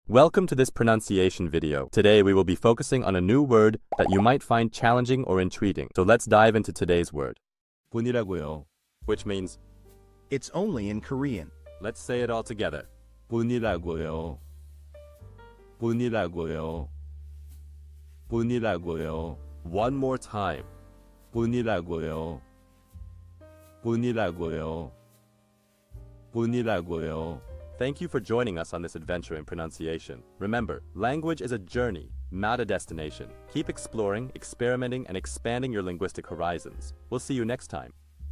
Welcome to this pronunciation video. Today we will be focusing on a new word that you might find challenging or intriguing. So let's dive into today's word, 분이라고요. which means, It's only in Korean. let's say it all together. 분이라고요. 분이라고요. 분이라고요. One more time. 분이라고요. 분이라고요. 분이라고요. Thank you for joining us on this adventure in pronunciation. Remember, language is a journey, not a destination. Keep exploring, experimenting, and expanding your linguistic horizons. We'll see you next time.